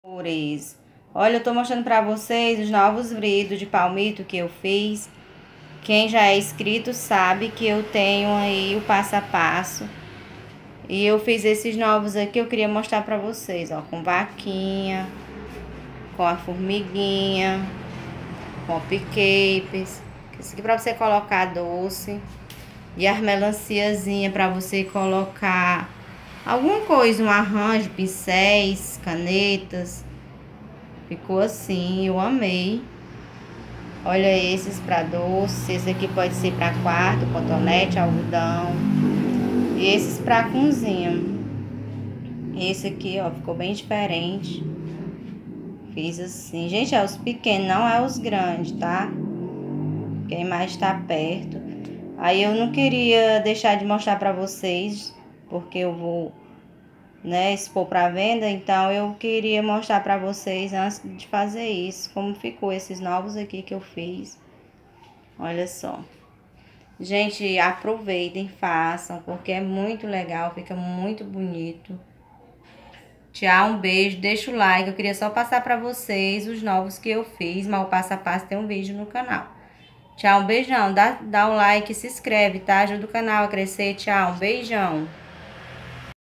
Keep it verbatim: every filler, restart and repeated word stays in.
Amores, olha, eu tô mostrando pra vocês os novos vridos de palmito que eu fiz. Quem já é inscrito sabe que eu tenho aí o passo a passo. E eu fiz esses novos aqui, eu queria mostrar pra vocês, ó, com vaquinha, com a formiguinha, com o piquepes. Isso aqui pra você colocar doce. E as melanciazinha pra você colocar alguma coisa, um arranjo, pincéis, canetas. Ficou assim, eu amei. Olha esses pra doce, esse aqui pode ser pra quarto, cotonete, algodão. E esses pra cozinha. Esse aqui, ó, ficou bem diferente. Fiz assim. Gente, é os pequenos, não é os grandes, tá? Quem mais tá perto. Aí eu não queria deixar de mostrar pra vocês, porque eu vou, né, expor para venda, então eu queria mostrar para vocês antes de fazer isso, como ficou esses novos aqui que eu fiz. Olha só. Gente, aproveitem, façam, porque é muito legal, fica muito bonito. Tchau, um beijo, deixa o like, eu queria só passar para vocês os novos que eu fiz, mas o passo a passo tem um vídeo no canal. Tchau, um beijão, dá, dá um like, se inscreve, tá? Ajuda o canal a crescer, tchau, um beijão.